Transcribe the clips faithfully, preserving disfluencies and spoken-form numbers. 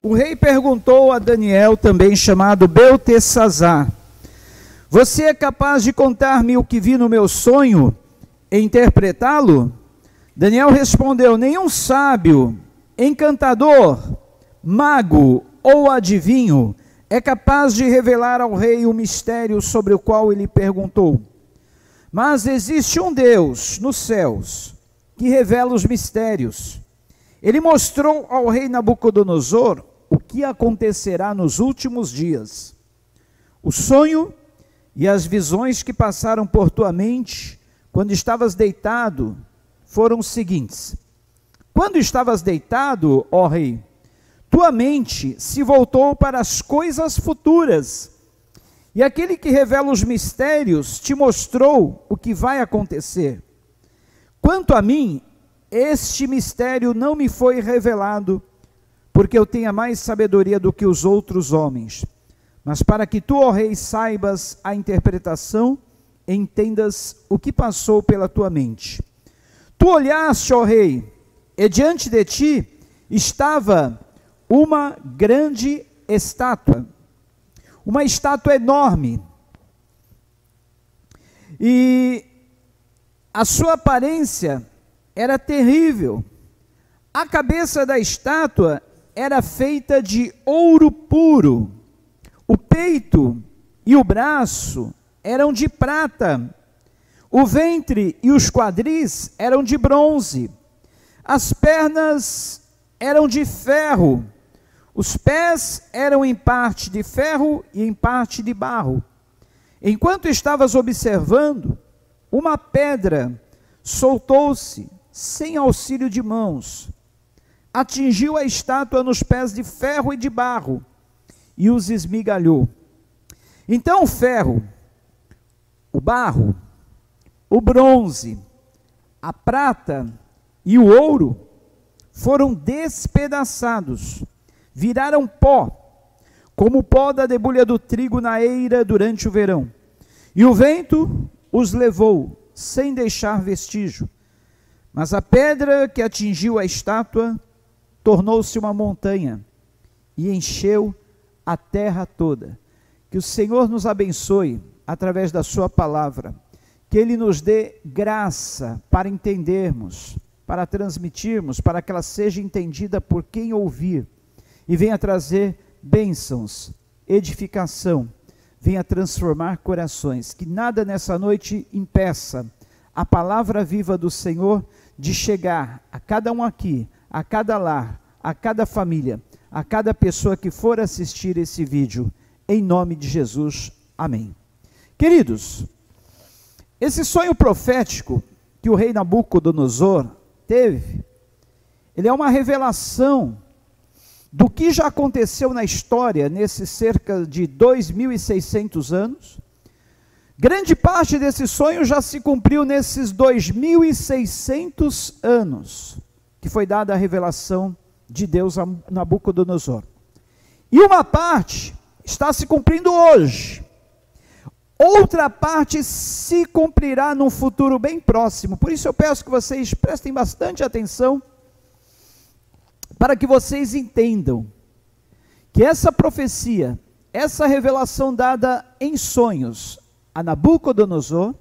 O rei perguntou a Daniel, também chamado Beltesazar: você é capaz de contar-me o que vi no meu sonho e interpretá-lo? Daniel respondeu: nenhum sábio, encantador, mago ou adivinho é capaz de revelar ao rei o mistério sobre o qual ele perguntou. Mas existe um Deus nos céus que revela os mistérios. Ele mostrou ao rei Nabucodonosor o que acontecerá nos últimos dias. O sonho e as visões que passaram por tua mente quando estavas deitado foram os seguintes. Quando estavas deitado, ó rei, tua mente se voltou para as coisas futuras, e aquele que revela os mistérios te mostrou o que vai acontecer. Quanto a mim, este mistério não me foi revelado, porque eu tenha mais sabedoria do que os outros homens, mas para que tu, ó rei, saibas a interpretação, entendas o que passou pela tua mente. Tu olhaste, ó rei, e diante de ti estava uma grande estátua, uma estátua enorme, e a sua aparência era terrível. A cabeça da estátua era feita de ouro puro, o peito e o braço eram de prata, o ventre e os quadris eram de bronze, as pernas eram de ferro, os pés eram em parte de ferro e em parte de barro. Enquanto estavas observando, uma pedra soltou-se sem auxílio de mãos, atingiu a estátua nos pés de ferro e de barro e os esmigalhou. Então o ferro, o barro, o bronze, a prata e o ouro foram despedaçados, viraram pó, como o pó da debulha do trigo na eira durante o verão. E o vento os levou, sem deixar vestígio. Mas a pedra que atingiu a estátua tornou-se uma montanha e encheu a terra toda. Que o Senhor nos abençoe através da sua palavra, que Ele nos dê graça para entendermos, para transmitirmos, para que ela seja entendida por quem ouvir, e venha trazer bênçãos, edificação, venha transformar corações, que nada nessa noite impeça a palavra viva do Senhor de chegar a cada um aqui, a cada lar, a cada família, a cada pessoa que for assistir esse vídeo, em nome de Jesus, amém. Queridos, esse sonho profético que o rei Nabucodonosor teve, ele é uma revelação do que já aconteceu na história, nesses cerca de dois mil e seiscentos anos. Grande parte desse sonho já se cumpriu nesses dois mil e seiscentos anos, que foi dada a revelação de Deus a Nabucodonosor. E uma parte está se cumprindo hoje. Outra parte se cumprirá num futuro bem próximo. Por isso eu peço que vocês prestem bastante atenção, para que vocês entendam que essa profecia, essa revelação dada em sonhos a Nabucodonosor,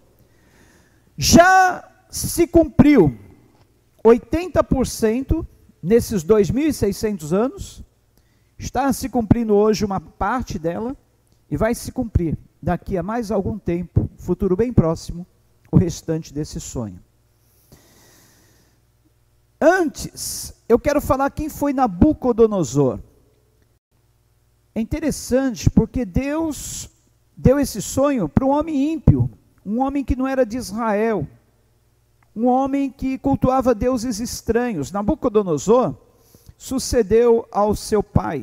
já se cumpriu oitenta por cento nesses dois mil e seiscentos anos, está se cumprindo hoje uma parte dela, e vai se cumprir daqui a mais algum tempo, futuro bem próximo, o restante desse sonho. Antes, eu quero falar quem foi Nabucodonosor. É interessante porque Deus deu esse sonho para um homem ímpio, um homem que não era de Israel, um homem que cultuava deuses estranhos. Nabucodonosor sucedeu ao seu pai,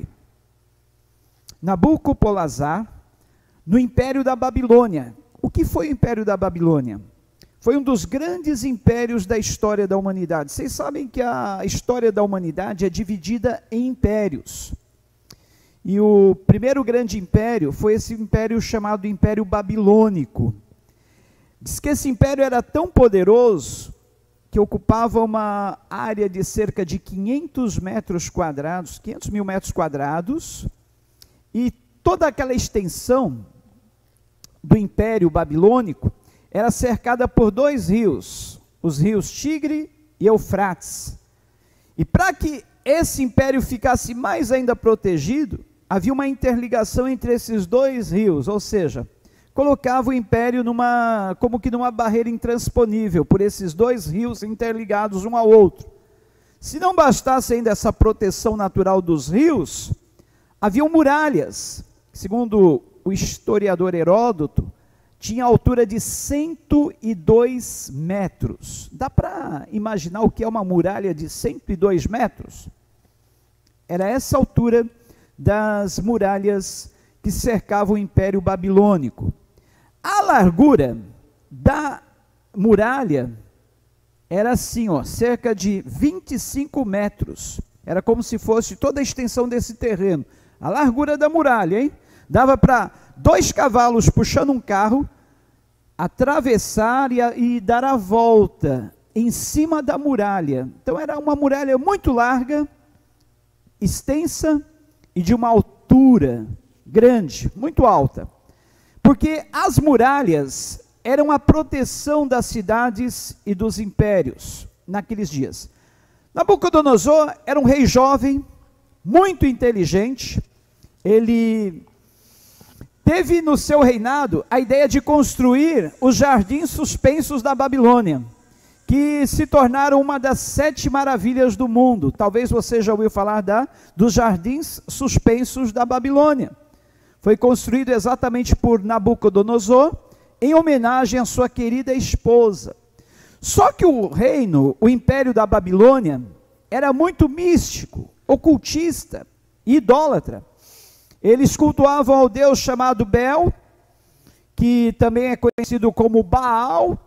Nabopolassar, no Império da Babilônia. O que foi o Império da Babilônia? Foi um dos grandes impérios da história da humanidade. Vocês sabem que a história da humanidade é dividida em impérios. E o primeiro grande império foi esse império chamado Império Babilônico. Diz que esse império era tão poderoso que ocupava uma área de cerca de quinhentos metros quadrados, quinhentos mil metros quadrados, e toda aquela extensão do Império Babilônico era cercada por dois rios, os rios Tigre e Eufrates. E para que esse império ficasse mais ainda protegido, havia uma interligação entre esses dois rios, ou seja, colocava o império numa, como que numa barreira intransponível, por esses dois rios interligados um ao outro. Se não bastasse ainda essa proteção natural dos rios, haviam muralhas, segundo o historiador Heródoto, tinha altura de cento e dois metros. Dá para imaginar o que é uma muralha de cento e dois metros? Era essa altura das muralhas que cercavam o Império Babilônico. A largura da muralha era assim, ó, cerca de vinte e cinco metros. Era como se fosse toda a extensão desse terreno. A largura da muralha, hein? Dava para dois cavalos puxando um carro, atravessar e, a, e dar a volta em cima da muralha. Então era uma muralha muito larga, extensa e de uma altura grande, muito alta. Porque as muralhas eram a proteção das cidades e dos impérios naqueles dias. Nabucodonosor era um rei jovem, muito inteligente. Ele teve no seu reinado a ideia de construir os jardins suspensos da Babilônia, que se tornaram uma das sete maravilhas do mundo. Talvez você já ouviu falar da, dos jardins suspensos da Babilônia. Foi construído exatamente por Nabucodonosor, em homenagem à sua querida esposa. Só que o reino, o império da Babilônia, era muito místico, ocultista e idólatra. Eles cultuavam ao deus chamado Bel, que também é conhecido como Baal,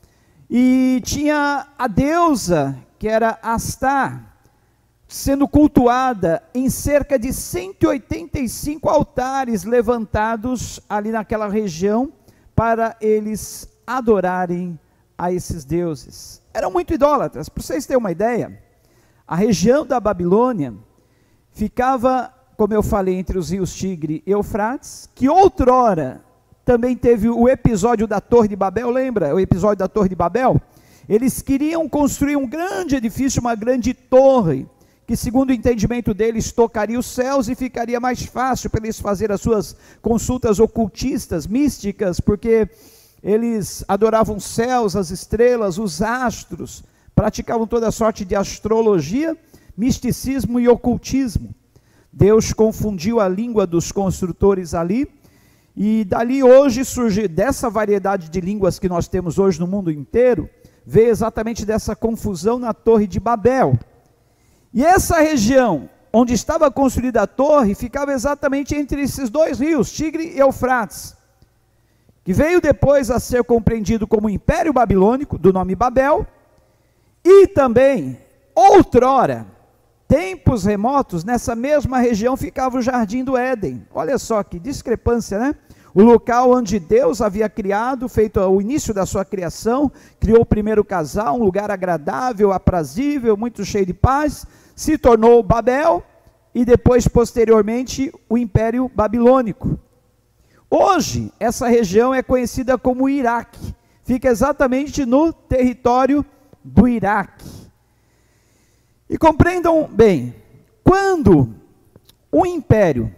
e tinha a deusa, que era Astar, sendo cultuada em cerca de cento e oitenta e cinco altares levantados ali naquela região, para eles adorarem a esses deuses. Eram muito idólatras. Para vocês terem uma ideia, a região da Babilônia ficava, como eu falei, entre os rios Tigre e Eufrates, que outrora também teve o episódio da Torre de Babel, lembra? O episódio da Torre de Babel? Eles queriam construir um grande edifício, uma grande torre, que segundo o entendimento deles tocaria os céus e ficaria mais fácil para eles fazer as suas consultas ocultistas, místicas, porque eles adoravam os céus, as estrelas, os astros, praticavam toda sorte de astrologia, misticismo e ocultismo. Deus confundiu a língua dos construtores ali, e dali hoje surge, dessa variedade de línguas que nós temos hoje no mundo inteiro, veio exatamente dessa confusão na Torre de Babel. E essa região onde estava construída a torre, ficava exatamente entre esses dois rios, Tigre e Eufrates, que veio depois a ser compreendido como Império Babilônico, do nome Babel, e também, outrora, tempos remotos, nessa mesma região ficava o Jardim do Éden. Olha só que discrepância, né? O local onde Deus havia criado, feito o início da sua criação, criou o primeiro casal, um lugar agradável, aprazível, muito cheio de paz, se tornou Babel, e depois, posteriormente, o Império Babilônico. Hoje, essa região é conhecida como Iraque, fica exatamente no território do Iraque. E compreendam bem, quando o império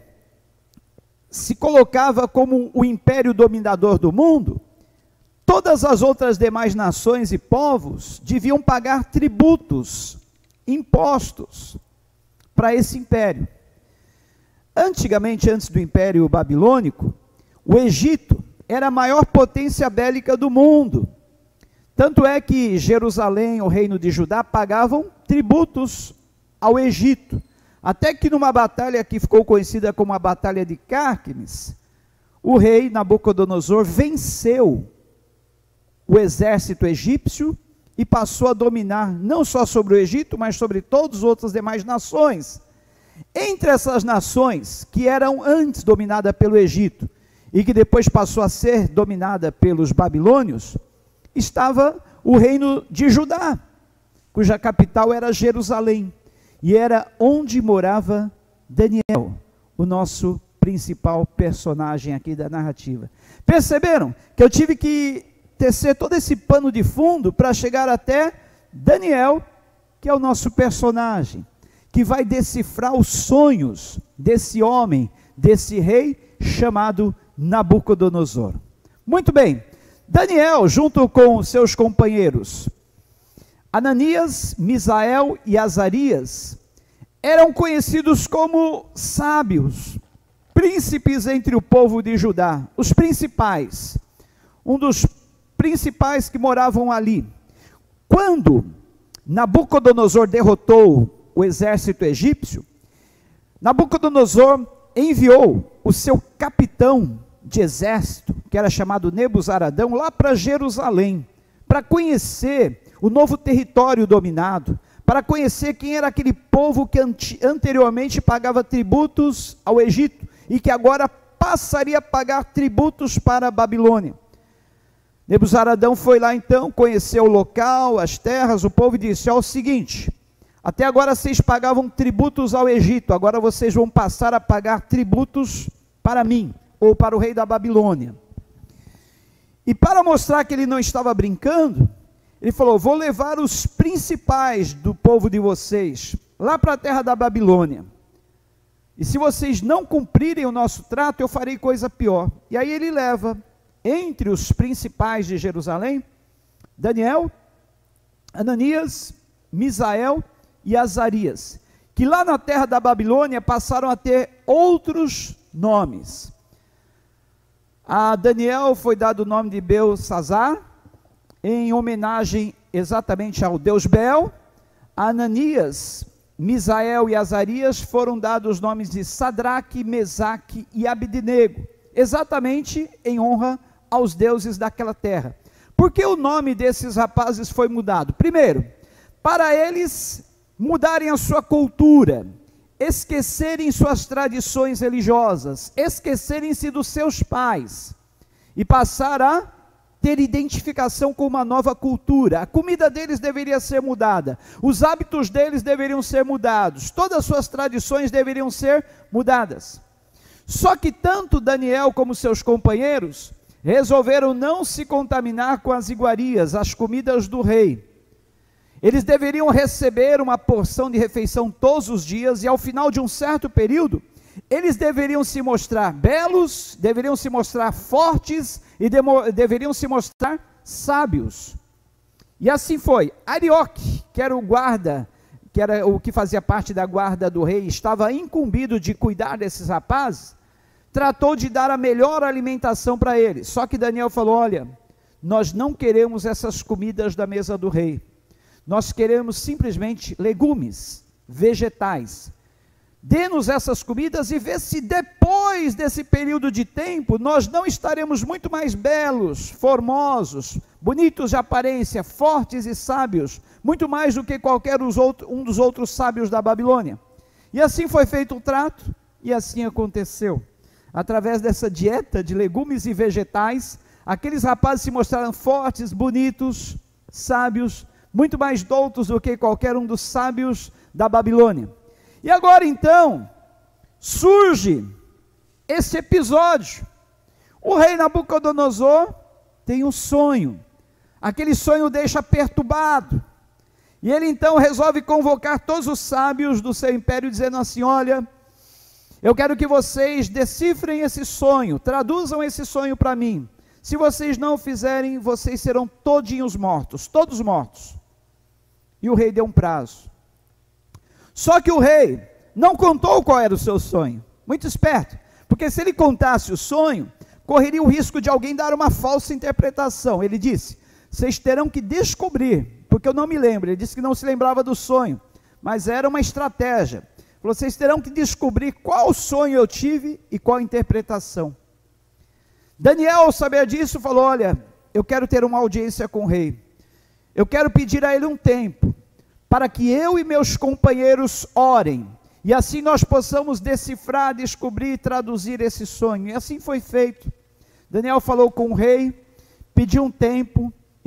se colocava como o império dominador do mundo, todas as outras demais nações e povos deviam pagar tributos, impostos, para esse império. Antigamente, antes do Império Babilônico, o Egito era a maior potência bélica do mundo. Tanto é que Jerusalém, o reino de Judá, pagavam tributos ao Egito. Até que numa batalha que ficou conhecida como a Batalha de Cárquemes, o rei Nabucodonosor venceu o exército egípcio e passou a dominar não só sobre o Egito, mas sobre todas as outras demais nações. Entre essas nações que eram antes dominadas pelo Egito e que depois passou a ser dominada pelos babilônios, estava o reino de Judá, cuja capital era Jerusalém, e era onde morava Daniel, o nosso principal personagem aqui da narrativa. Perceberam que eu tive que tecer todo esse pano de fundo para chegar até Daniel, que é o nosso personagem, que vai decifrar os sonhos desse homem, desse rei chamado Nabucodonosor. Muito bem, Daniel, junto com seus companheiros, Ananias, Misael e Azarias, eram conhecidos como sábios, príncipes entre o povo de Judá, os principais, um dos principais que moravam ali. Quando Nabucodonosor derrotou o exército egípcio, Nabucodonosor enviou o seu capitão de exército, que era chamado Nebuzaradão, lá para Jerusalém, para conhecer o novo território dominado, para conhecer quem era aquele povo que anteriormente pagava tributos ao Egito, e que agora passaria a pagar tributos para a Babilônia. Nebuzaradão foi lá então, conheceu o local, as terras, o povo, e disse: ó, o seguinte, até agora vocês pagavam tributos ao Egito, agora vocês vão passar a pagar tributos para mim, ou para o rei da Babilônia. E para mostrar que ele não estava brincando, ele falou: vou levar os principais do povo de vocês, lá para a terra da Babilônia, e se vocês não cumprirem o nosso trato, eu farei coisa pior. E aí ele leva, entre os principais de Jerusalém, Daniel, Ananias, Misael e Azarias, que lá na terra da Babilônia passaram a ter outros nomes. A Daniel foi dado o nome de Belsazar, em homenagem exatamente ao deus Bel. A Ananias, Misael e Azarias foram dados os nomes de Sadraque, Mesaque e Abednego, exatamente em honra aos deuses daquela terra. Por que o nome desses rapazes foi mudado? Primeiro, para eles mudarem a sua cultura, esquecerem suas tradições religiosas, esquecerem-se dos seus pais e passar a ter identificação com uma nova cultura. A comida deles deveria ser mudada, os hábitos deles deveriam ser mudados, todas as suas tradições deveriam ser mudadas. Só que tanto Daniel como seus companheiros resolveram não se contaminar com as iguarias, as comidas do rei. Eles deveriam receber uma porção de refeição todos os dias, e ao final de um certo período, eles deveriam se mostrar belos, deveriam se mostrar fortes, e demo, deveriam se mostrar sábios. E assim foi. Arioque, que era o guarda, que era o que fazia parte da guarda do rei, estava incumbido de cuidar desses rapazes, tratou de dar a melhor alimentação para eles. Só que Daniel falou: olha, nós não queremos essas comidas da mesa do rei, nós queremos simplesmente legumes, vegetais. Dê-nos essas comidas e vê se depois desse período de tempo, nós não estaremos muito mais belos, formosos, bonitos de aparência, fortes e sábios, muito mais do que qualquer um dos outros sábios da Babilônia. E assim foi feito o trato, e assim aconteceu. Através dessa dieta de legumes e vegetais, aqueles rapazes se mostraram fortes, bonitos, sábios, muito mais doutos do que qualquer um dos sábios da Babilônia. E agora então, surge esse episódio. O rei Nabucodonosor tem um sonho, aquele sonho o deixa perturbado, e ele então resolve convocar todos os sábios do seu império, dizendo assim: olha, eu quero que vocês decifrem esse sonho, traduzam esse sonho para mim. Se vocês não o fizerem, vocês serão todinhos mortos, todos mortos. E o rei deu um prazo. Só que o rei não contou qual era o seu sonho, muito esperto, porque se ele contasse o sonho, correria o risco de alguém dar uma falsa interpretação. Ele disse: vocês terão que descobrir, porque eu não me lembro. Ele disse que não se lembrava do sonho, mas era uma estratégia. Vocês terão que descobrir qual sonho eu tive e qual interpretação. Daniel, ao saber disso, falou: olha, eu quero ter uma audiência com o rei, eu quero pedir a ele um tempo, para que eu e meus companheiros orem, e assim nós possamos decifrar, descobrir e traduzir esse sonho. E assim foi feito. Daniel falou com o rei, pediu um tempo,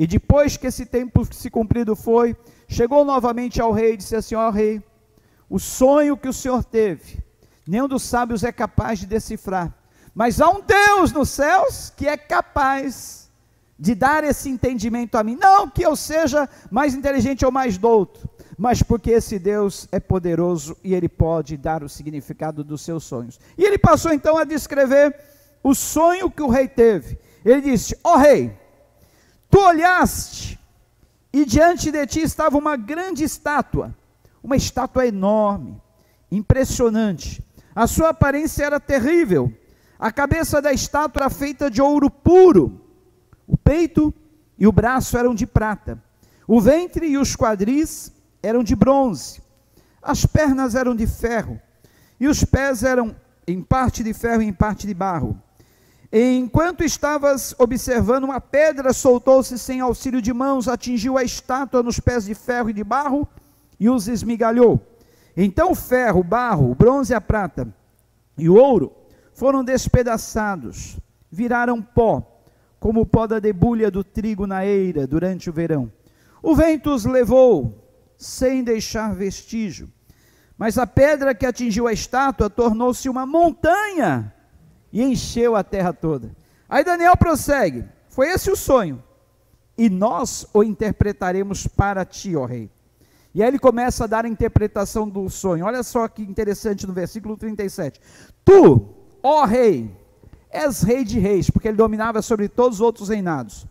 E depois que esse tempo se cumprido foi, chegou novamente ao rei e disse assim: ó rei, o sonho que o senhor teve, nenhum dos sábios é capaz de decifrar, mas há um Deus nos céus que é capaz de dar esse entendimento a mim, não que eu seja mais inteligente ou mais douto, mas porque esse Deus é poderoso e ele pode dar o significado dos seus sonhos. E ele passou então a descrever o sonho que o rei teve. Ele disse: ó rei, tu olhaste e diante de ti estava uma grande estátua, uma estátua enorme, impressionante. A sua aparência era terrível. A cabeça da estátua era feita de ouro puro. O peito e o braço eram de prata. O ventre e os quadris eram de bronze. As pernas eram de ferro. E os pés eram em parte de ferro e em parte de barro. Enquanto estavas observando, uma pedra soltou-se sem auxílio de mãos, atingiu a estátua nos pés de ferro e de barro e os esmigalhou. Então o ferro, o barro, o bronze e a prata e o ouro foram despedaçados, viraram pó, como o pó da debulha do trigo na eira durante o verão. O vento os levou, sem deixar vestígio. Mas a pedra que atingiu a estátua tornou-se uma montanha e encheu a terra toda. Aí Daniel prossegue: foi esse o sonho, e nós o interpretaremos para ti, ó rei. E aí ele começa a dar a interpretação do sonho. Olha só que interessante no versículo trinta e sete. Tu, ó rei, és rei de reis, porque ele dominava sobre todos os outros reinados.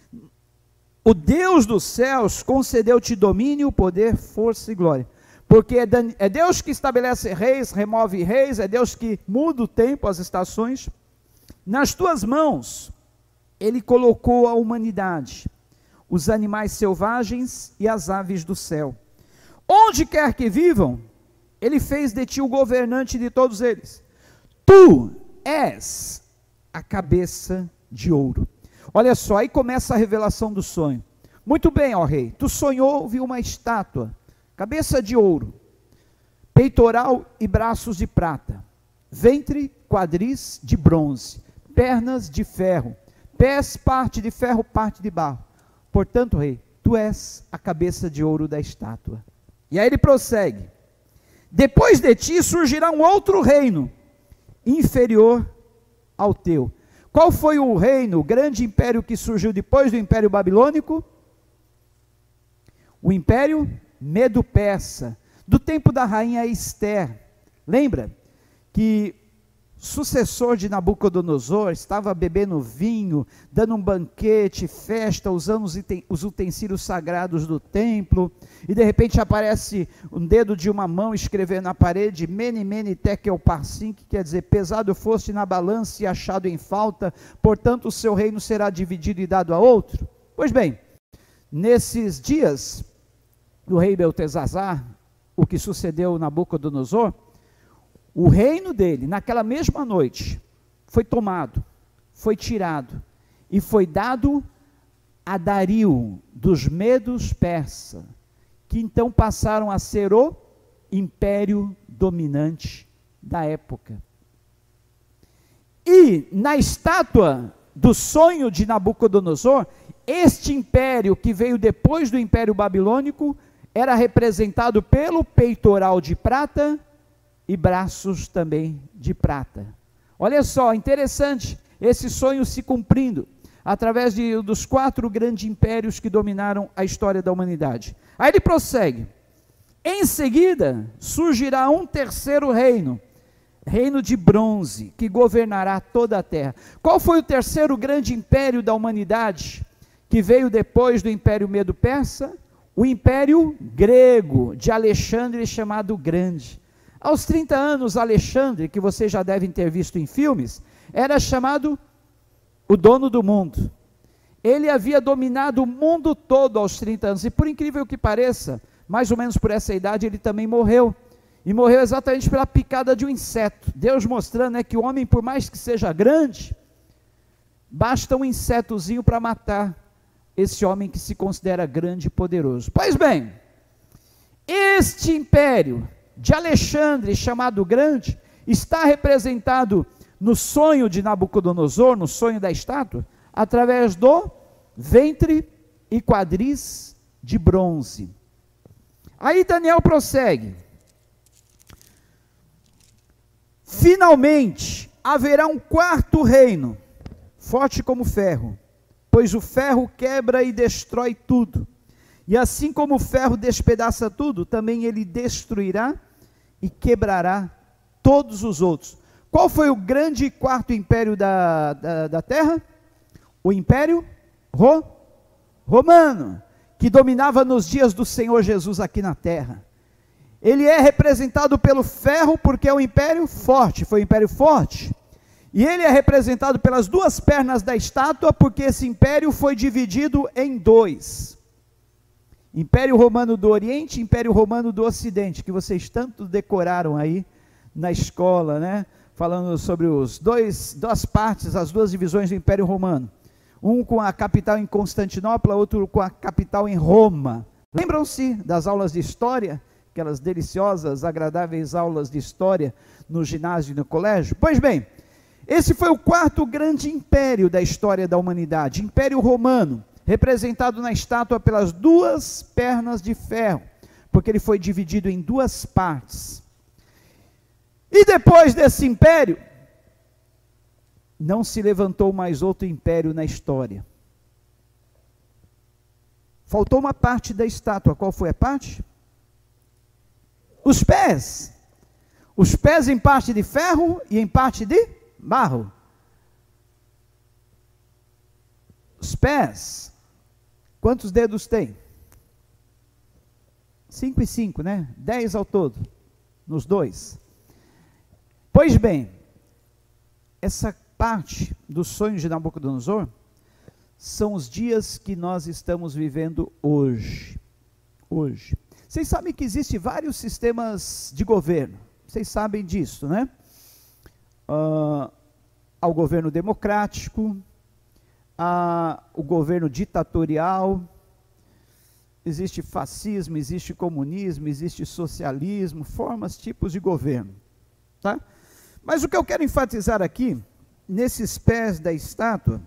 O Deus dos céus concedeu-te domínio, poder, força e glória. Porque é Deus que estabelece reis, remove reis, é Deus que muda o tempo, as estações. Nas tuas mãos, ele colocou a humanidade, os animais selvagens e as aves do céu. Onde quer que vivam, ele fez de ti o governante de todos eles. Tu és a cabeça de ouro. Olha só, aí começa a revelação do sonho. Muito bem, ó rei, tu sonhou, viu uma estátua, cabeça de ouro, peitoral e braços de prata, ventre, quadris de bronze, pernas de ferro, pés parte de ferro, parte de barro. Portanto, rei, tu és a cabeça de ouro da estátua. E aí ele prossegue: depois de ti surgirá um outro reino, inferior ao teu. Qual foi o reino, o grande império que surgiu depois do Império Babilônico? O Império Medo-Persa, do tempo da rainha Ester. Lembra que o sucessor de Nabucodonosor estava bebendo vinho, dando um banquete, festa, usando os utensílios sagrados do templo, e de repente aparece um dedo de uma mão escrevendo na parede: Mene, Mene, Tekel, Parsim, que quer dizer: pesado foste na balança e achado em falta, portanto o seu reino será dividido e dado a outro. Pois bem, nesses dias do rei Beltesazar, o que sucedeu a Nabucodonosor, o reino dele, naquela mesma noite, foi tomado, foi tirado, e foi dado a Dario, dos Medos Persa, que então passaram a ser o império dominante da época. E na estátua do sonho de Nabucodonosor, este império que veio depois do Império Babilônico, era representado pelo peitoral de prata, e braços também de prata. Olha só, interessante, esse sonho se cumprindo, através de, dos quatro grandes impérios que dominaram a história da humanidade. Aí ele prossegue: em seguida, surgirá um terceiro reino, reino de bronze, que governará toda a terra. Qual foi o terceiro grande império da humanidade, que veio depois do Império Medo-Persa? O Império Grego, de Alexandre, chamado Grande. Aos trinta anos, Alexandre, que vocês já devem ter visto em filmes, era chamado o dono do mundo. Ele havia dominado o mundo todo aos trinta anos, e por incrível que pareça, mais ou menos por essa idade, ele também morreu. E morreu exatamente pela picada de um inseto. Deus mostrando, né, que o homem, por mais que seja grande, basta um insetozinho para matar esse homem que se considera grande e poderoso. Pois bem, este império de Alexandre, chamado Grande, está representado no sonho de Nabucodonosor, no sonho da estátua, através do ventre e quadris de bronze. Aí Daniel prossegue. Finalmente haverá um quarto reino, forte como ferro, pois o ferro quebra e destrói tudo. E assim como o ferro despedaça tudo, também ele destruirá e quebrará todos os outros. Qual foi o grande quarto império da, da, da terra? O Império Ro, Romano, que dominava nos dias do Senhor Jesus aqui na terra. Ele é representado pelo ferro porque é um império forte, foi um império forte. E ele é representado pelas duas pernas da estátua porque esse império foi dividido em dois. Império Romano do Oriente e Império Romano do Ocidente, que vocês tanto decoraram aí na escola, né? Falando sobre os dois, duas partes, as duas divisões do Império Romano. Um com a capital em Constantinopla, outro com a capital em Roma. Lembram-se das aulas de história? Aquelas deliciosas, agradáveis aulas de história no ginásio e no colégio? Pois bem, esse foi o quarto grande império da história da humanidade, Império Romano, representado na estátua pelas duas pernas de ferro, porque ele foi dividido em duas partes. E depois desse império, não se levantou mais outro império na história. Faltou uma parte da estátua. Qual foi a parte? Os pés. Os pés em parte de ferro e em parte de barro. Os pés. Quantos dedos tem? Cinco e cinco, né? Dez ao todo, nos dois. Pois bem, essa parte do sonho de Nabucodonosor são os dias que nós estamos vivendo hoje. Hoje. Vocês sabem que existem vários sistemas de governo. Vocês sabem disso, né? Uh, ao governo democrático, ao governo ditatorial, existe fascismo, existe comunismo, existe socialismo, formas, tipos de governo, tá? Mas o que eu quero enfatizar aqui, nesses pés da estátua,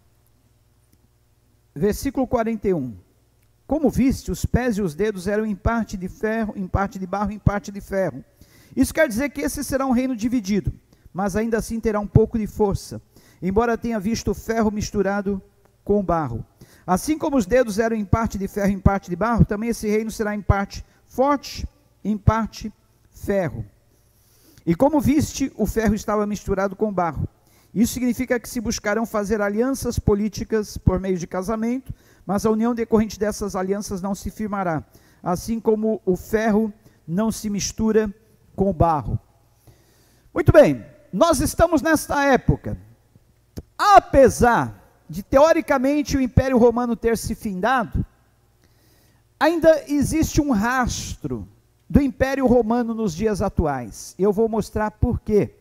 versículo quarenta e um, como viste, os pés e os dedos eram em parte de ferro, em parte de barro, em parte de ferro. Isso quer dizer que esse será um reino dividido, mas ainda assim terá um pouco de força, embora tenha visto o ferro misturado com o barro. Assim como os dedos eram em parte de ferro, em parte de barro, também esse reino será em parte forte, em parte ferro. E como viste, o ferro estava misturado com o barro. Isso significa que se buscarão fazer alianças políticas por meio de casamento, mas a união decorrente dessas alianças não se firmará, assim como o ferro não se mistura com o barro. Muito bem, nós estamos nesta época. Apesar de, teoricamente, o Império Romano ter se findado, ainda existe um rastro do Império Romano nos dias atuais. Eu vou mostrar por quê.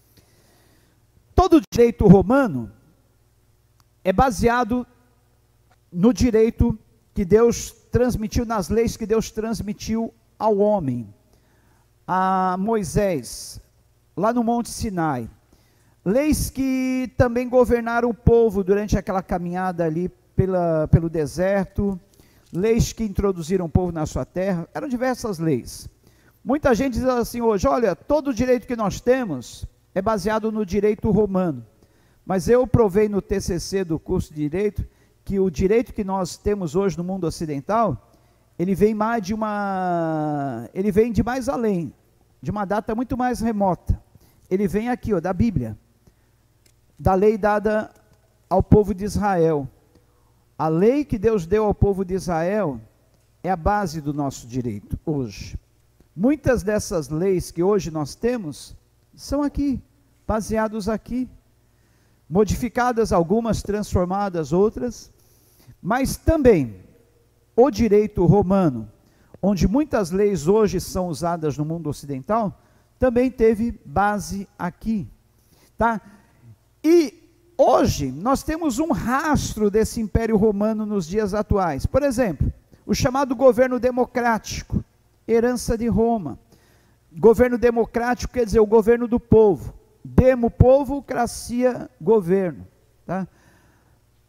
Todo direito romano é baseado no direito que Deus transmitiu, nas leis que Deus transmitiu ao homem, a Moisés, lá no Monte Sinai. Leis que também governaram o povo durante aquela caminhada ali pela, pelo deserto, leis que introduziram o povo na sua terra, eram diversas leis. Muita gente diz assim hoje, olha, todo o direito que nós temos é baseado no direito romano, mas eu provei no T C C do curso de Direito, que o direito que nós temos hoje no mundo ocidental, ele vem mais de uma, ele vem de mais além, de uma data muito mais remota, ele vem aqui, ó, da Bíblia, da lei dada ao povo de Israel. A lei que Deus deu ao povo de Israel é a base do nosso direito hoje. Muitas dessas leis que hoje nós temos são aqui, baseados aqui, modificadas algumas, transformadas outras, mas também o direito romano, onde muitas leis hoje são usadas no mundo ocidental, também teve base aqui, tá? E hoje nós temos um rastro desse Império Romano nos dias atuais. Por exemplo, o chamado governo democrático, herança de Roma. Governo democrático quer dizer o governo do povo. Demo, povo, cracia, governo. Tá?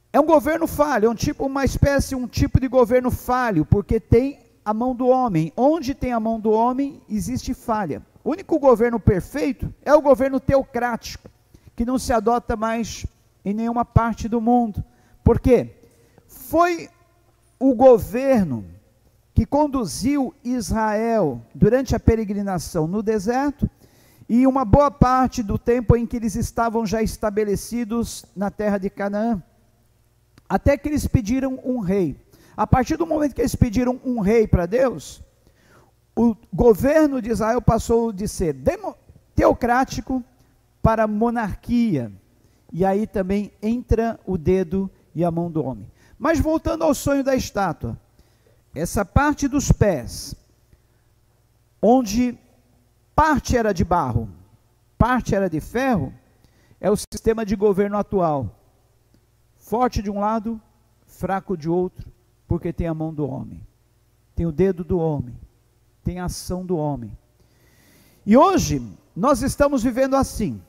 É um governo falho, é um tipo, uma espécie, um tipo de governo falho, porque tem a mão do homem. Onde tem a mão do homem, existe falha. O único governo perfeito é o governo teocrático, que não se adota mais em nenhuma parte do mundo. Por quê? Foi o governo que conduziu Israel durante a peregrinação no deserto, e uma boa parte do tempo em que eles estavam já estabelecidos na terra de Canaã, até que eles pediram um rei. A partir do momento que eles pediram um rei para Deus, o governo de Israel passou de ser demo, teocrático para monarquia, e aí também entra o dedo e a mão do homem. Mas voltando ao sonho da estátua, essa parte dos pés, onde parte era de barro, parte era de ferro, é o sistema de governo atual. Forte de um lado, fraco de outro, porque tem a mão do homem, tem o dedo do homem, tem a ação do homem. E hoje, nós estamos vivendo assim,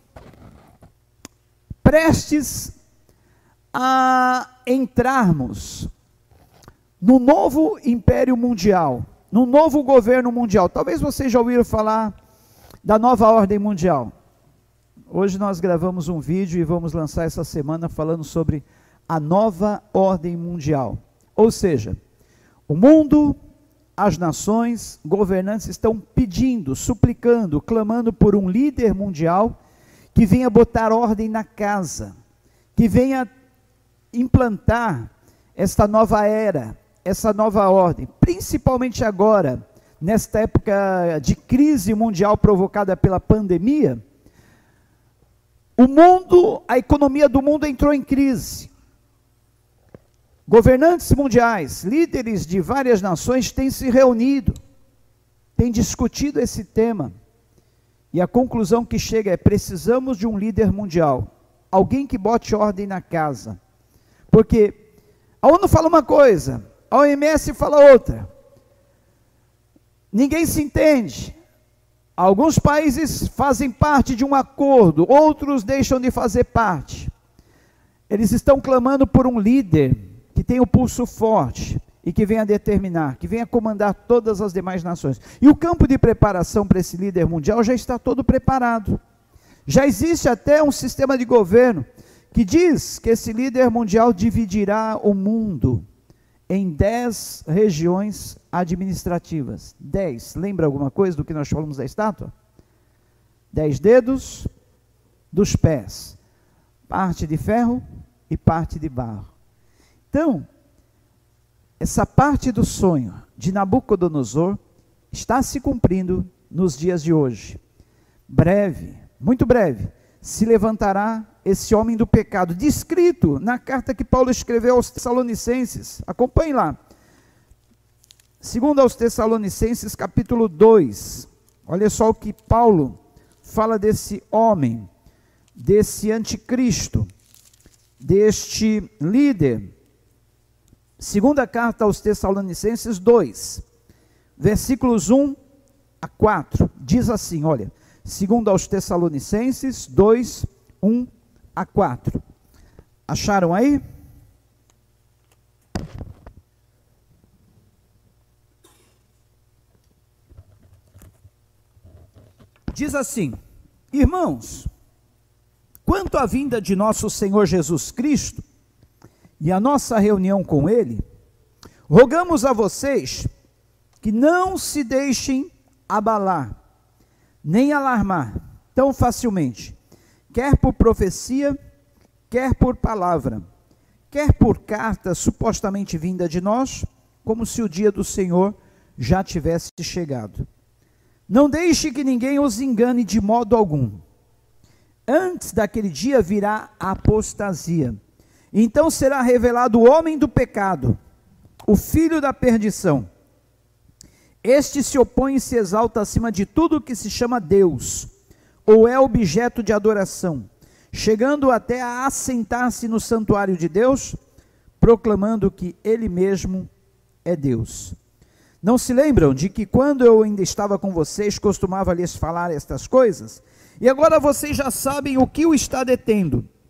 prestes a entrarmos no novo império mundial, no novo governo mundial. Talvez vocês já ouviram falar da nova ordem mundial. Hoje nós gravamos um vídeo e vamos lançar essa semana falando sobre a nova ordem mundial. Ou seja, o mundo, as nações, governantes estão pedindo, suplicando, clamando por um líder mundial que venha botar ordem na casa, que venha implantar esta nova era, essa nova ordem, principalmente agora, nesta época de crise mundial provocada pela pandemia. O mundo, a economia do mundo entrou em crise. Governantes mundiais, líderes de várias nações têm se reunido, têm discutido esse tema, e a conclusão que chega é: precisamos de um líder mundial, alguém que bote ordem na casa, porque a ONU fala uma coisa, a O M S fala outra, ninguém se entende. Alguns países fazem parte de um acordo, outros deixam de fazer parte. Eles estão clamando por um líder que tenha o pulso forte e que venha determinar, que venha comandar todas as demais nações. E o campo de preparação para esse líder mundial já está todo preparado. Já existe até um sistema de governo que diz que esse líder mundial dividirá o mundo em dez regiões administrativas. Dez. Lembra alguma coisa do que nós falamos da estátua? Dez dedos dos pés, parte de ferro e parte de barro. Então, essa parte do sonho de Nabucodonosor está se cumprindo nos dias de hoje. Breve, muito breve, se levantará esse homem do pecado, descrito na carta que Paulo escreveu aos Tessalonicenses. Acompanhe lá. Segundo aos Tessalonicenses, capítulo dois. Olha só o que Paulo fala desse homem, desse anticristo, deste líder. Segunda carta aos Tessalonicenses dois, versículos um a quatro, diz assim, olha, segundo aos Tessalonicenses dois, um a quatro, acharam aí? Diz assim: irmãos, quanto à vinda de nosso Senhor Jesus Cristo, e a nossa reunião com Ele, rogamos a vocês que não se deixem abalar, nem alarmar tão facilmente, quer por profecia, quer por palavra, quer por carta supostamente vinda de nós, como se o dia do Senhor já tivesse chegado. Não deixe que ninguém os engane de modo algum. Antes daquele dia virá a apostasia. Então será revelado o homem do pecado, o filho da perdição. Este se opõe e se exalta acima de tudo que se chama Deus, ou é objeto de adoração, chegando até a assentar-se no santuário de Deus, proclamando que Ele mesmo é Deus. Não se lembram de que quando eu ainda estava com vocês, costumava lhes falar estas coisas? E agora vocês já sabem o que o está detendo.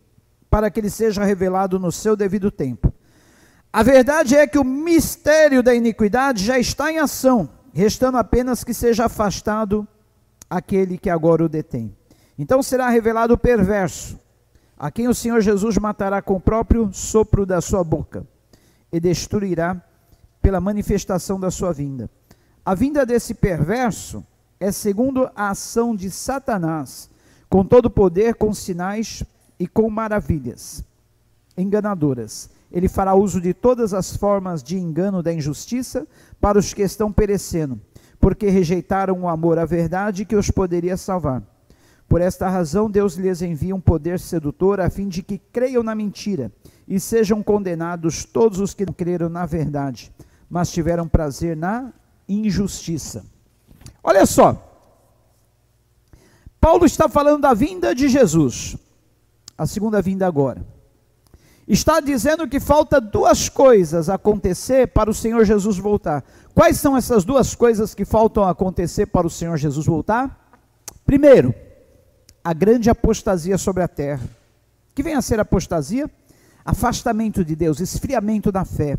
para que ele seja revelado no seu devido tempo. A verdade é que o mistério da iniquidade já está em ação, restando apenas que seja afastado aquele que agora o detém. Então será revelado o perverso, a quem o Senhor Jesus matará com o próprio sopro da sua boca, e destruirá pela manifestação da sua vinda. A vinda desse perverso é segundo a ação de Satanás, com todo poder, com sinais e com maravilhas enganadoras. Ele fará uso de todas as formas de engano da injustiça para os que estão perecendo, porque rejeitaram o amor à verdade que os poderia salvar. Por esta razão, Deus lhes envia um poder sedutor, a fim de que creiam na mentira, e sejam condenados todos os que não creram na verdade, mas tiveram prazer na injustiça. Olha só, Paulo está falando da vinda de Jesus, a segunda vinda agora. Está dizendo que falta duas coisas acontecer para o Senhor Jesus voltar. Quais são essas duas coisas que faltam acontecer para o Senhor Jesus voltar? Primeiro, a grande apostasia sobre a terra. O que vem a ser apostasia? Afastamento de Deus, esfriamento da fé.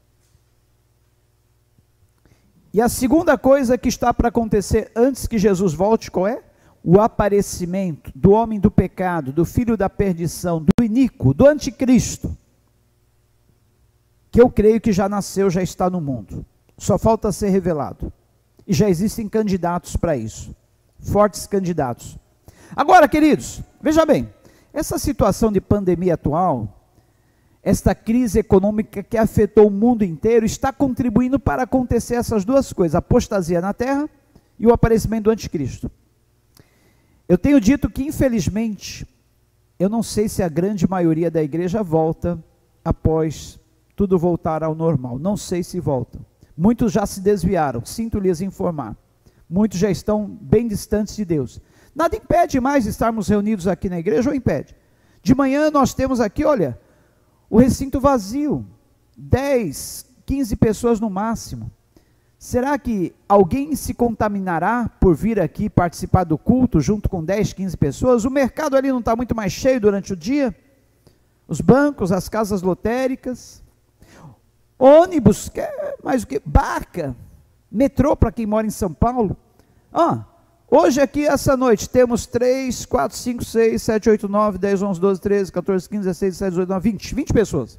E a segunda coisa que está para acontecer antes que Jesus volte, qual é? O aparecimento do homem do pecado, do filho da perdição, do iníquo, do anticristo, que eu creio que já nasceu, já está no mundo, só falta ser revelado, e já existem candidatos para isso, fortes candidatos. Agora, queridos, veja bem, essa situação de pandemia atual, esta crise econômica que afetou o mundo inteiro, está contribuindo para acontecer essas duas coisas, a apostasia na terra e o aparecimento do anticristo. Eu tenho dito que, infelizmente, eu não sei se a grande maioria da igreja volta após tudo voltar ao normal. Não sei se volta. Muitos já se desviaram, sinto lhes informar. Muitos já estão bem distantes de Deus. Nada impede mais de estarmos reunidos aqui na igreja, ou impede? De manhã nós temos aqui, olha, o recinto vazio, dez, quinze pessoas no máximo. Será que alguém se contaminará por vir aqui participar do culto junto com dez, quinze pessoas? O mercado ali não está muito mais cheio durante o dia? Os bancos, as casas lotéricas, ônibus, que é mais o que? Barca, metrô para quem mora em São Paulo. Ah, hoje aqui, essa noite, temos três, quatro, cinco, seis, sete, oito, nove, dez, onze, doze, treze, quatorze, quinze, dezesseis, dezessete, dezoito, dezenove, vinte, vinte pessoas.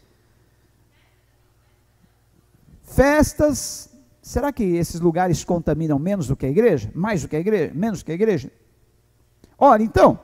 Festas. Será que esses lugares contaminam menos do que a igreja? Mais do que a igreja? Menos do que a igreja? Olha, então,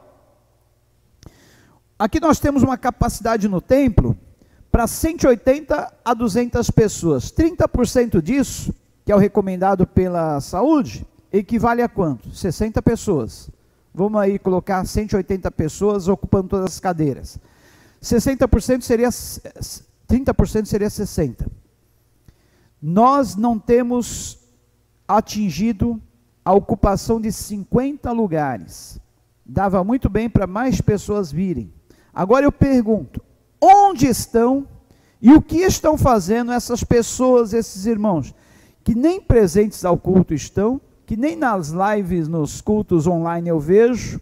aqui nós temos uma capacidade no templo para cento e oitenta a duzentas pessoas. trinta por cento disso, que é o recomendado pela saúde, equivale a quanto? sessenta pessoas. Vamos aí colocar cento e oitenta pessoas ocupando todas as cadeiras. sessenta por cento seria, trinta por cento seria sessenta. Nós não temos atingido a ocupação de cinquenta lugares. Dava muito bem para mais pessoas virem. Agora eu pergunto, onde estão e o que estão fazendo essas pessoas, esses irmãos, que nem presentes ao culto estão, que nem nas lives, nos cultos online eu vejo,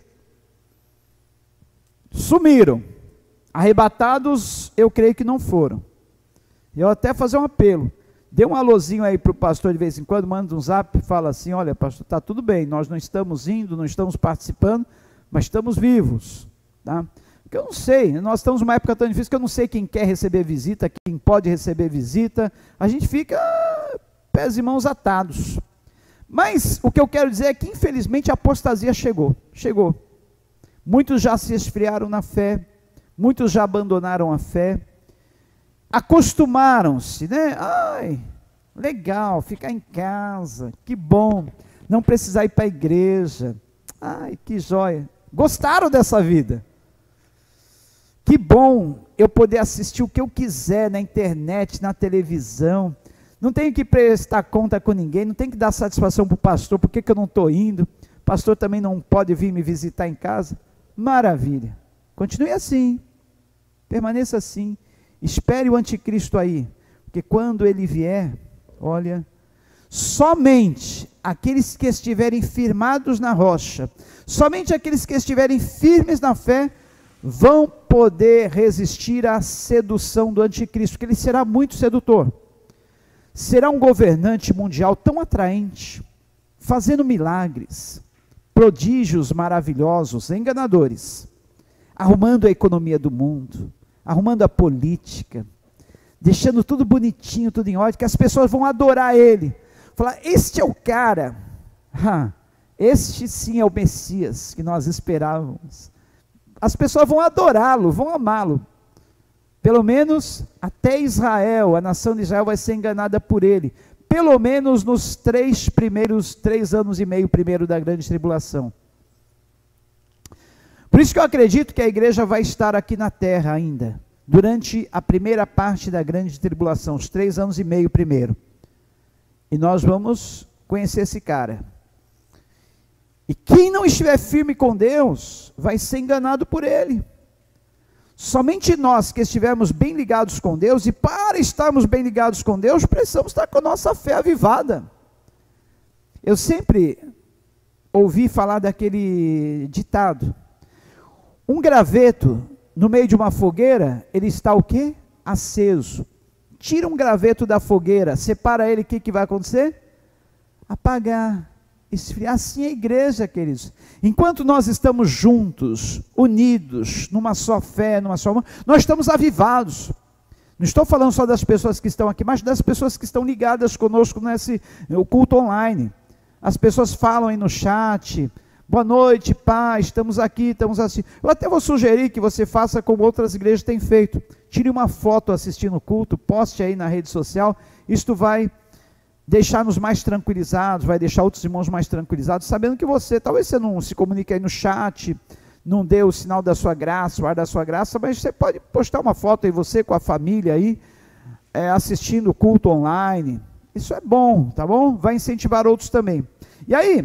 sumiram. Arrebatados, eu creio que não foram. Eu até fazer um apelo. Dê um alôzinho aí para o pastor de vez em quando, manda um zap e fala assim, olha pastor, está tudo bem, nós não estamos indo, não estamos participando, mas estamos vivos, tá? Porque eu não sei, nós estamos numa época tão difícil que eu não sei quem quer receber visita, quem pode receber visita, a gente fica pés e mãos atados. Mas o que eu quero dizer é que infelizmente a apostasia chegou, chegou. Muitos já se esfriaram na fé, muitos já abandonaram a fé, acostumaram-se, né? Ai, legal, ficar em casa, que bom, não precisar ir para a igreja, ai, que joia, gostaram dessa vida, que bom eu poder assistir o que eu quiser na internet, na televisão, não tenho que prestar conta com ninguém, não tenho que dar satisfação para o pastor, por que que eu não estou indo, o pastor também não pode vir me visitar em casa, maravilha, continue assim, permaneça assim, espere o anticristo aí, porque quando ele vier, olha, somente aqueles que estiverem firmados na rocha, somente aqueles que estiverem firmes na fé, vão poder resistir à sedução do anticristo, porque ele será muito sedutor. Será um governante mundial tão atraente, fazendo milagres, prodígios maravilhosos, enganadores, arrumando a economia do mundo, arrumando a política, deixando tudo bonitinho, tudo em ordem, que as pessoas vão adorar ele. Falar, este é o cara, ah, este sim é o Messias que nós esperávamos. As pessoas vão adorá-lo, vão amá-lo. Pelo menos até Israel, a nação de Israel vai ser enganada por ele. Pelo menos nos três primeiros, três anos e meio primeiro da grande tribulação. Por isso que eu acredito que a igreja vai estar aqui na terra ainda, durante a primeira parte da grande tribulação, os três anos e meio primeiro. E nós vamos conhecer esse cara. E quem não estiver firme com Deus, vai ser enganado por ele. Somente nós que estivermos bem ligados com Deus, e para estarmos bem ligados com Deus, precisamos estar com a nossa fé avivada. Eu sempre ouvi falar daquele ditado, um graveto no meio de uma fogueira, ele está o quê? Aceso. Tira um graveto da fogueira, separa ele, o que, que vai acontecer? Apagar, esfriar. Assim é a igreja, queridos. Enquanto nós estamos juntos, unidos, numa só fé, numa só mão, nós estamos avivados. Não estou falando só das pessoas que estão aqui, mas das pessoas que estão ligadas conosco nesse no culto online. As pessoas falam aí no chat, boa noite, paz, estamos aqui, estamos assim. Eu até vou sugerir que você faça como outras igrejas têm feito. Tire uma foto assistindo o culto, poste aí na rede social. Isto vai deixar-nos mais tranquilizados, vai deixar outros irmãos mais tranquilizados, sabendo que você, talvez você não se comunique aí no chat, não dê o sinal da sua graça, o ar da sua graça, mas você pode postar uma foto aí, você com a família aí, é, assistindo o culto online. Isso é bom, tá bom? Vai incentivar outros também. E aí,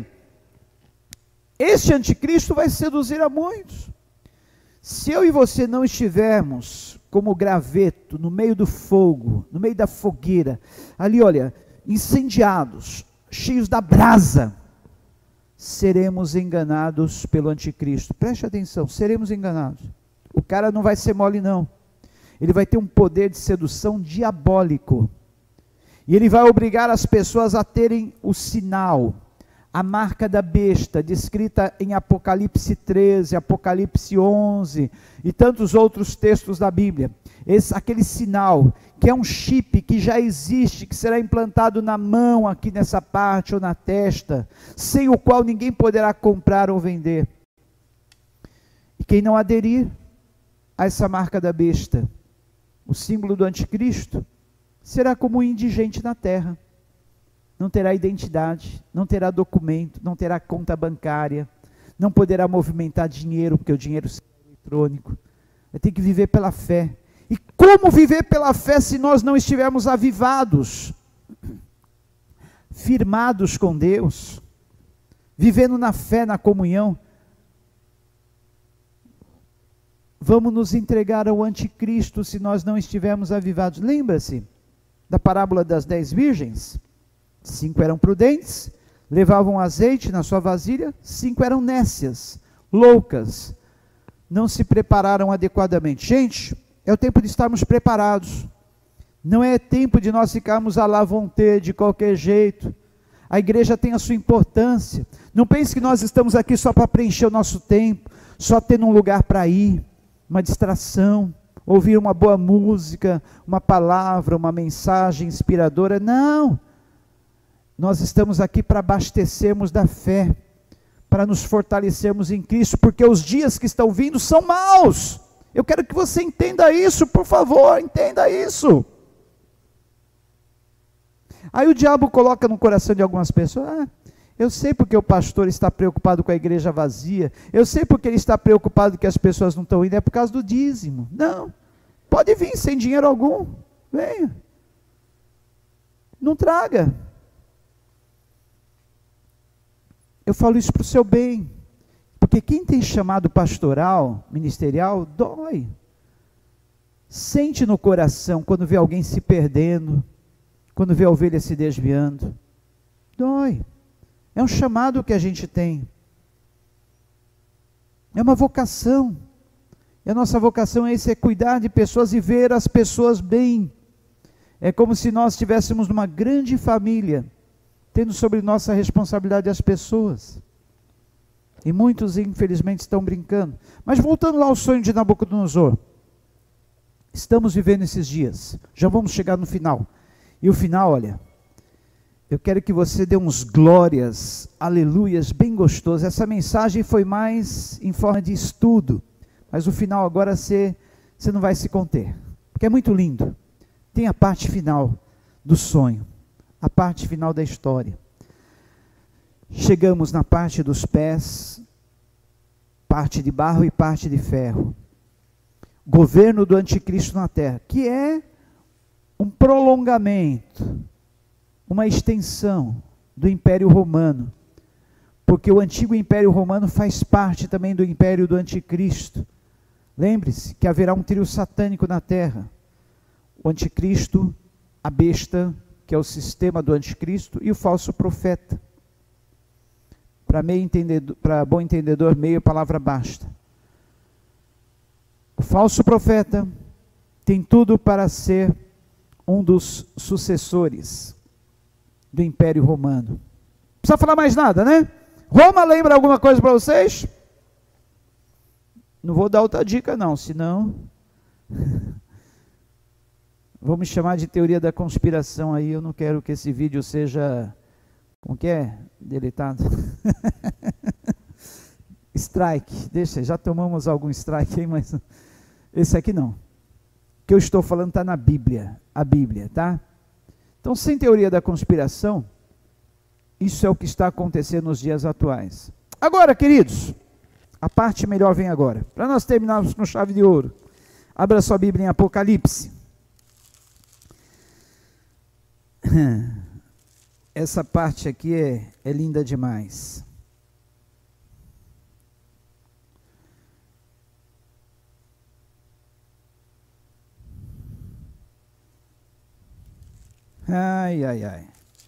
este anticristo vai seduzir a muitos. Se eu e você não estivermos como graveto no meio do fogo, no meio da fogueira, ali olha, incendiados, cheios da brasa, seremos enganados pelo anticristo. Preste atenção, seremos enganados. O cara não vai ser mole não. Ele vai ter um poder de sedução diabólico. E ele vai obrigar as pessoas a terem o sinal, a marca da besta, descrita em Apocalipse treze, Apocalipse onze e tantos outros textos da Bíblia. Esse, aquele sinal, que é um chip que já existe, que será implantado na mão, aqui nessa parte, ou na testa, sem o qual ninguém poderá comprar ou vender. E quem não aderir a essa marca da besta, o símbolo do anticristo, será como um indigente na terra. Não terá identidade, não terá documento, não terá conta bancária, não poderá movimentar dinheiro, porque o dinheiro é eletrônico. Vai ter que viver pela fé. E como viver pela fé se nós não estivermos avivados, firmados com Deus, vivendo na fé, na comunhão? Vamos nos entregar ao anticristo se nós não estivermos avivados. Lembra-se da parábola das dez virgens? Cinco eram prudentes, levavam azeite na sua vasilha, cinco eram nécias, loucas, não se prepararam adequadamente. Gente, é o tempo de estarmos preparados, não é tempo de nós ficarmos à la vontade, de qualquer jeito. A igreja tem a sua importância. Não pense que nós estamos aqui só para preencher o nosso tempo, só tendo um lugar para ir, uma distração, ouvir uma boa música, uma palavra, uma mensagem inspiradora. Não! Nós estamos aqui para abastecermos da fé, para nos fortalecermos em Cristo, porque os dias que estão vindo são maus. Eu quero que você entenda isso, por favor, entenda isso. Aí o diabo coloca no coração de algumas pessoas, ah, eu sei porque o pastor está preocupado com a igreja vazia, eu sei porque ele está preocupado que as pessoas não estão indo, é por causa do dízimo. Não, pode vir sem dinheiro algum, venha, não traga. Eu falo isso para o seu bem, porque quem tem chamado pastoral, ministerial, dói. Sente no coração quando vê alguém se perdendo, quando vê a ovelha se desviando. Dói. É um chamado que a gente tem. É uma vocação E a nossa vocação é esse, é cuidar de pessoas e ver as pessoas bem. É como se nós estivéssemos numa grande família, tendo sobre nossa responsabilidade as pessoas. E muitos, infelizmente, estão brincando. Mas voltando lá ao sonho de Nabucodonosor, estamos vivendo esses dias, já vamos chegar no final. E o final, olha, eu quero que você dê uns glórias, aleluias, bem gostoso. Essa mensagem foi mais em forma de estudo, mas o final agora você, você não vai se conter, porque é muito lindo. Tem a parte final do sonho, a parte final da história. Chegamos na parte dos pés, parte de barro e parte de ferro. Governo do anticristo na terra, que é um prolongamento, uma extensão do Império Romano, porque o antigo Império Romano faz parte também do Império do Anticristo. Lembre-se que haverá um trio satânico na terra, o anticristo, a besta, que é o sistema do anticristo, e o falso profeta. Para meio entendedor, para bom entendedor, meia palavra basta. O falso profeta tem tudo para ser um dos sucessores do Império Romano. Não precisa falar mais nada, né? Roma lembra alguma coisa para vocês? Não vou dar outra dica não, senão vou me chamar de teoria da conspiração aí. Eu não quero que esse vídeo seja, como que é? Deletado. Strike, deixa, já tomamos algum strike aí, mas esse aqui não. O que eu estou falando está na Bíblia, a Bíblia, tá? Então, sem teoria da conspiração, isso é o que está acontecendo nos dias atuais. Agora, queridos, a parte melhor vem agora. Para nós terminarmos com chave de ouro, abra sua Bíblia em Apocalipse. Essa parte aqui é, é linda demais. Ai, ai, ai.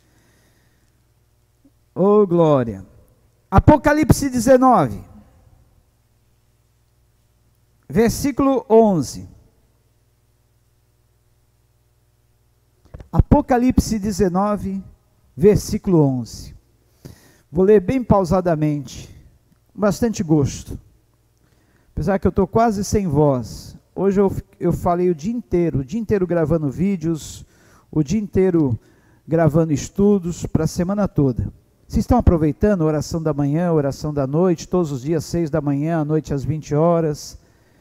Oh, glória. Apocalipse dezenove, versículo onze. Apocalipse dezenove, versículo onze. Vou ler bem pausadamente, com bastante gosto. Apesar que eu estou quase sem voz. Hoje eu, eu falei o dia inteiro, o dia inteiro gravando vídeos, o dia inteiro gravando estudos para a semana toda. Vocês estão aproveitando a oração da manhã, a oração da noite, todos os dias, seis da manhã, à noite às vinte horas.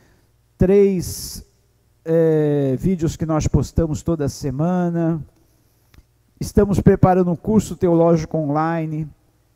Três é, vídeos que nós postamos toda semana. Estamos preparando um curso teológico online,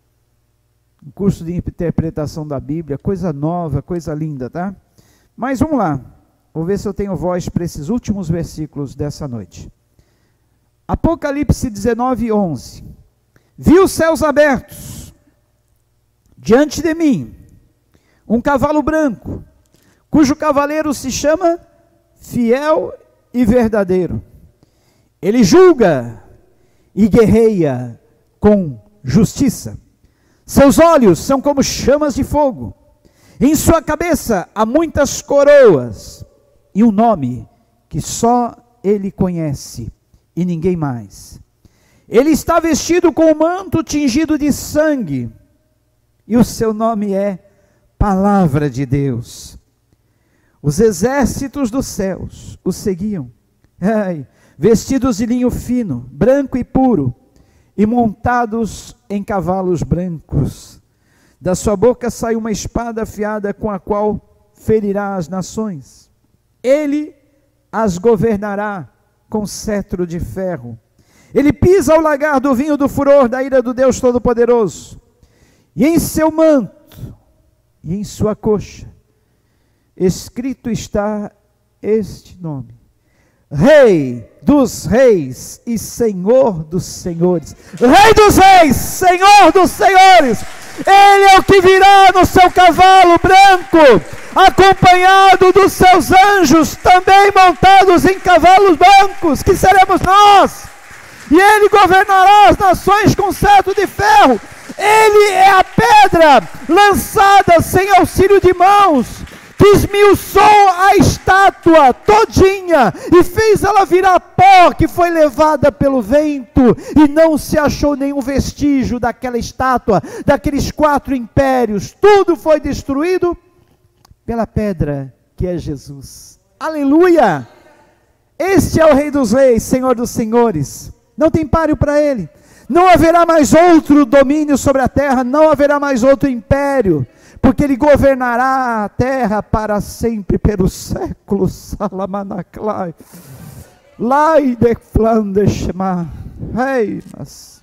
um curso de interpretação da Bíblia, coisa nova, coisa linda, tá? Mas vamos lá, vou ver se eu tenho voz para esses últimos versículos dessa noite. Apocalipse dezenove, onze. Vi os céus abertos, diante de mim, um cavalo branco, cujo cavaleiro se chama Fiel e Verdadeiro. Ele julga e guerreia com justiça. Seus olhos são como chamas de fogo. Em sua cabeça há muitas coroas e um nome que só ele conhece e ninguém mais. Ele está vestido com um manto tingido de sangue e o seu nome é Palavra de Deus. Os exércitos dos céus o seguiam, ai, vestidos de linho fino, branco e puro, e montados em cavalos brancos. Da sua boca sai uma espada afiada com a qual ferirá as nações. Ele as governará com cetro de ferro. Ele pisa o lagar do vinho do furor da ira do Deus Todo-Poderoso. E em seu manto e em sua coxa escrito está este nome: Rei dos reis e Senhor dos senhores. Rei dos reis, Senhor dos senhores. Ele é o que virá no seu cavalo branco, acompanhado dos seus anjos, também montados em cavalos brancos, que seremos nós. E ele governará as nações com cetro de ferro. Ele é a pedra lançada sem auxílio de mãos, que esmiuçou a estátua todinha e fez ela virar pó, que foi levada pelo vento, e não se achou nenhum vestígio daquela estátua, daqueles quatro impérios. Tudo foi destruído pela pedra que é Jesus. Aleluia! Este é o Rei dos Reis, Senhor dos Senhores. Não tem páreo para ele. Não haverá mais outro domínio sobre a terra, não haverá mais outro império, porque ele governará a terra para sempre, pelos séculos. Salamanaclai, lai de Flandeshma, rei, mas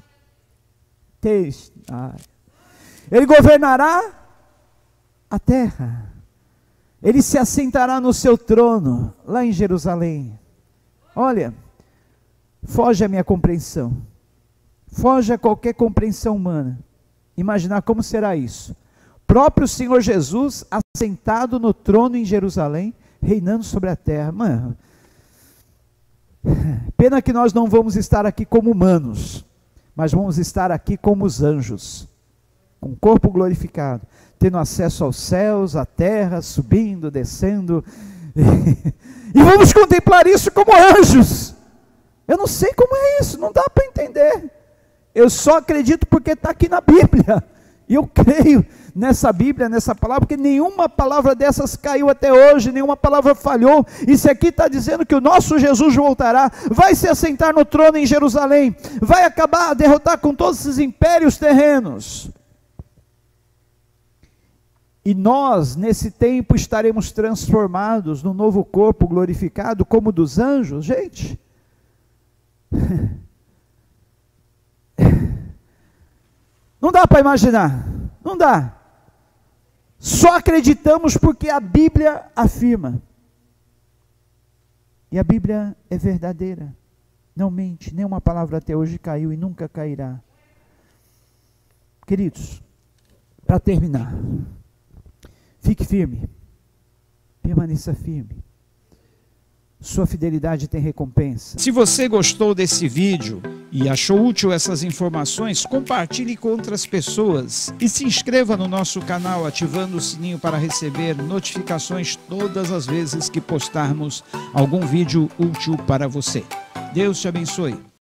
ele governará a terra, ele se assentará no seu trono, lá em Jerusalém. Olha, foge a minha compreensão, foge a qualquer compreensão humana, imaginar como será isso. Próprio Senhor Jesus assentado no trono em Jerusalém, reinando sobre a terra. Mano, pena que nós não vamos estar aqui como humanos, mas vamos estar aqui como os anjos, com o corpo glorificado, tendo acesso aos céus, à terra, subindo, descendo, e vamos contemplar isso como anjos. Eu não sei como é isso, não dá para entender. Eu só acredito porque está aqui na Bíblia. E eu creio nessa Bíblia, nessa palavra, porque nenhuma palavra dessas caiu até hoje, nenhuma palavra falhou. Isso aqui está dizendo que o nosso Jesus voltará, vai se assentar no trono em Jerusalém, vai acabar, derrotar com todos esses impérios terrenos. E nós, nesse tempo, estaremos transformados num novo corpo glorificado, como o dos anjos. Gente, não dá para imaginar, não dá. Só acreditamos porque a Bíblia afirma. E a Bíblia é verdadeira, não mente, nenhuma palavra até hoje caiu e nunca cairá. Queridos, para terminar, fique firme, permaneça firme. Sua fidelidade tem recompensa. Se você gostou desse vídeo e achou útil essas informações, compartilhe com outras pessoas e se inscreva no nosso canal ativando o sininho para receber notificações todas as vezes que postarmos algum vídeo útil para você. Deus te abençoe.